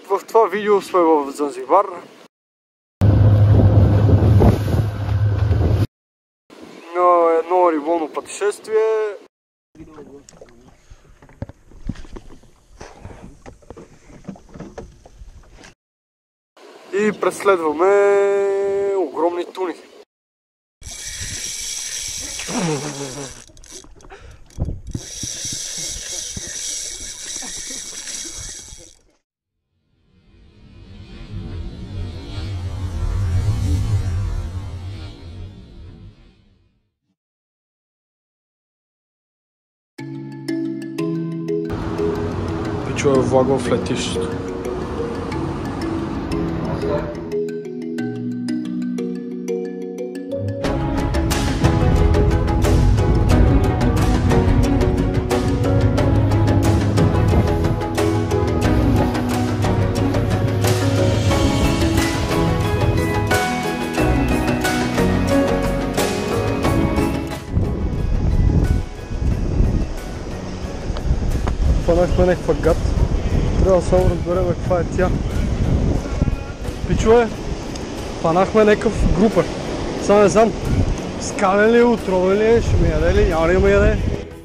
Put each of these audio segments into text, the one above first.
В това видео сме в Занзибар. На едно риболовно пътешествие. И преследваме огромни туни. Пичо е влагал в летището. Фанахме някаква гад. Трябва да само разберем каква е тя. Пичове, фанахме някакъв група. Само не знам, скален ли, отровен ли, ще ми яде ли, няма ли ме яде.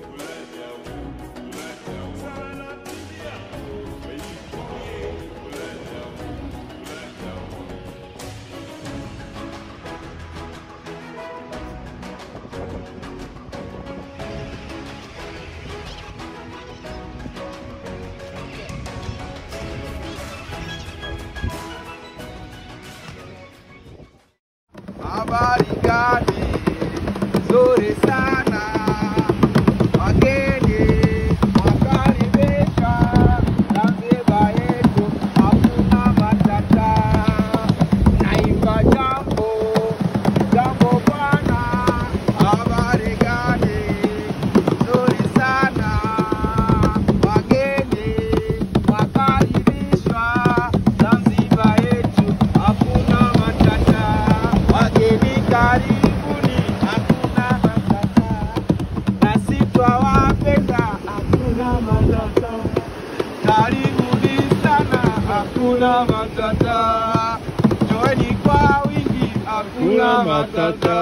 Habari gani nzuri sana, wageni wakaribishwa, Zanzibar yetu hakuna matata. Naimba jambo jambo bwana, habari gani nzuri sana, wageni wakaribishwa, Zanzibar yetu hakuna matata. Wageni karibuni, hakuna matata. Nasi twawapenda, hakuna matata. Karibuni sana, hakuna matata. Njooni kwa wingi, hakuna matata.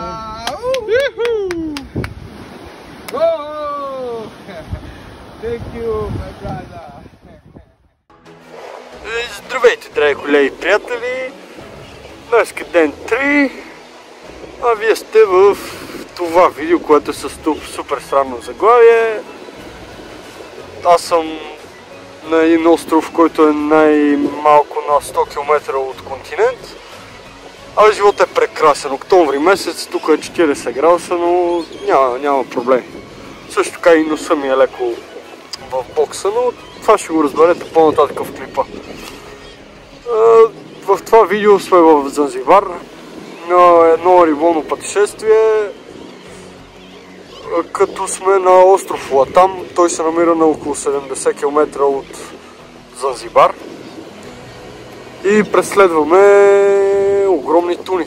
Oh! Thank you, my brother. Здравейте, драги колеги и приятели! Днес е ден 3, а вие сте в това видео, което е с супер странно заглавие. Аз съм на един остров, който е най-малко на 100 км от континент. А животът е прекрасен. Октомври месец, тук е 40 градуса, но няма проблем. Също така и носа ми е леко в бокса, но това ще го разберете по-нататък в клипа. В това видео сме в Занзибар на едно риболовно пътешествие, като сме на остров Латам. Той се намира на около 70 км от Занзибар и преследваме огромни туни.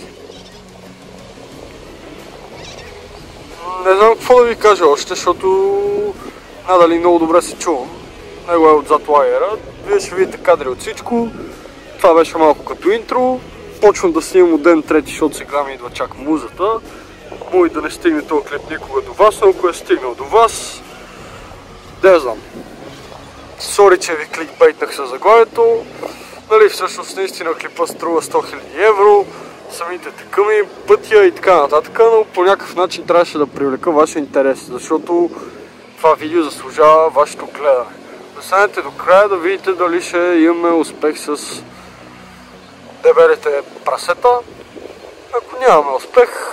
Не знам какво да ви кажа още, защото надали много добре се чувам. Него е отзад лагера. Вие ще видите кадри от всичко. Това беше малко като интро. Почвам да снимам от ден трети, защото сега ми идва чак музата. Може да не стигне този клип никога до вас, но ако е стигнал до вас, да знам. Сори, че ви кликбейтнах със заглавието. Нали, всъщност наистина клипа струва 100 000 евро, самите тъкъми, пътя и така нататък, но по някакъв начин трябваше да привлека вашия интерес, защото това видео заслужава вашето гледане. Останете до края да видите дали ще имаме успех с дебелите прасета. Ако нямаме успех,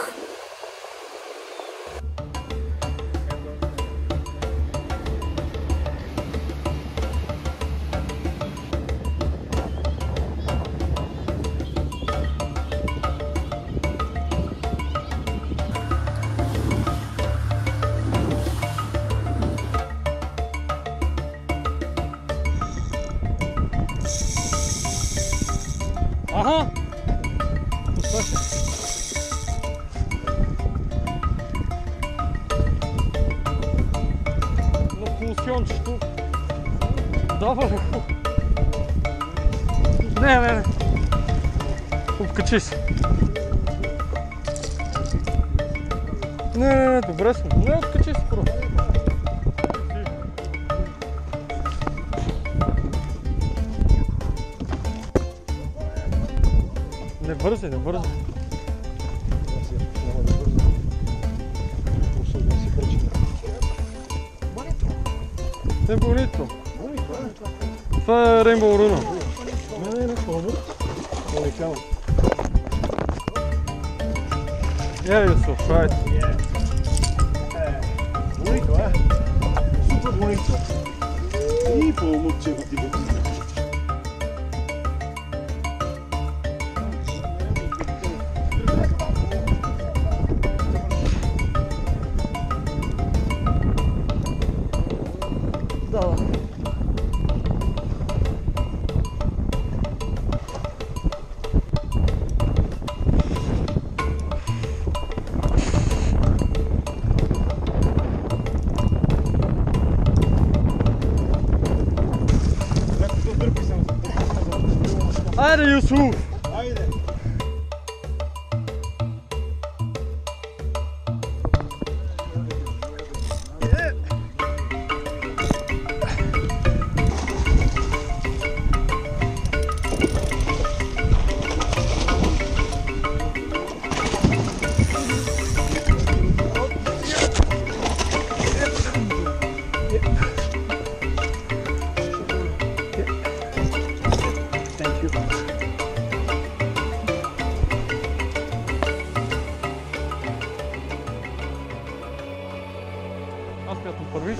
Ага! Послушай. Ну, полусънчето. Добре. Не. Откачи се. Не, добре сме. Не, откачи се просто. Не бързай. Не bonito. Това е Rainbow Runa. Не, хубаво. Уникално. Yusuf, right. Bonito, Super bonito. И по-лучшего ти го. Да. Айде, Юсуф! Айде! Thank you. Аз мятам първи.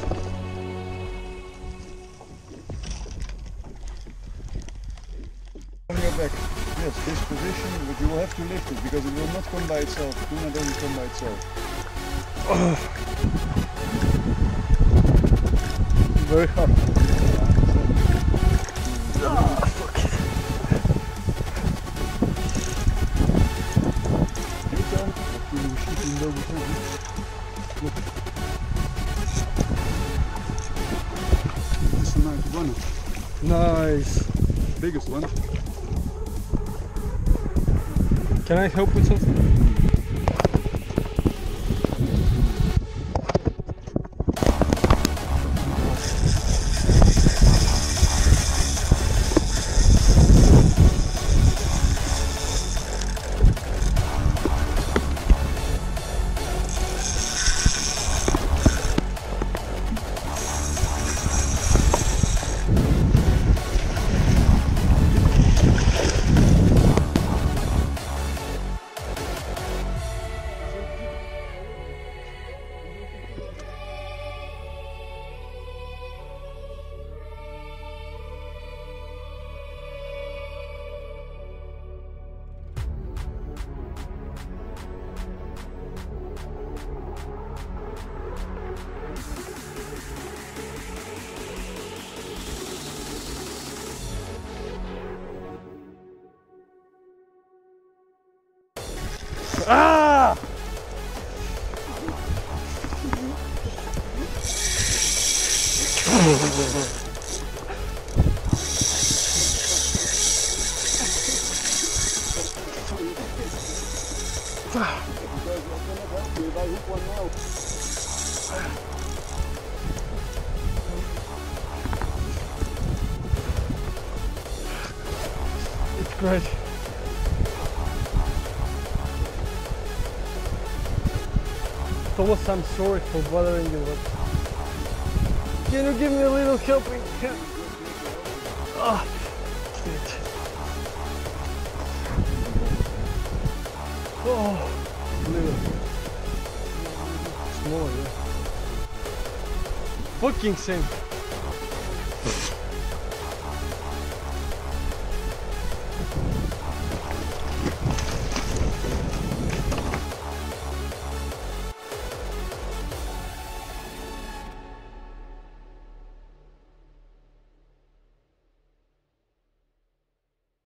On your back. Yes, this position, but you will have to lift it because it will not come by itself. Tuna doesn't come by itself. Very hard. You tell me if you shoot in there before this. Look. This is a nice one. Nice. Biggest one. Can I help with something? Ah! It's great. Thomas, I'm sorry for bothering you, but can you give me a little helping hand? Ah, shit. Oh, little. Small, yeah. Fucking same.